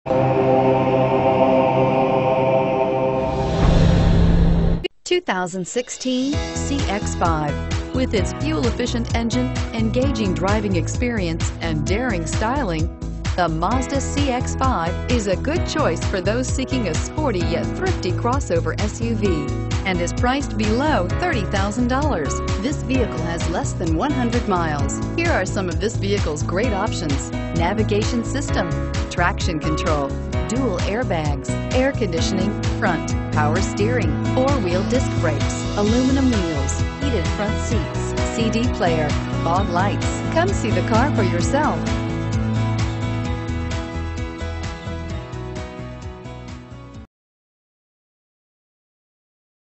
2016 CX-5. With its fuel-efficient engine, engaging driving experience, and daring styling, the Mazda CX-5 is a good choice for those seeking a sporty yet thrifty crossover SUV and is priced below $30,000. This vehicle has less than 100 miles. Here are some of this vehicle's great options: navigation system, traction control, dual airbags, air conditioning, front, power steering, four-wheel disc brakes, aluminum wheels, heated front seats, CD player, fog lights. Come see the car for yourself.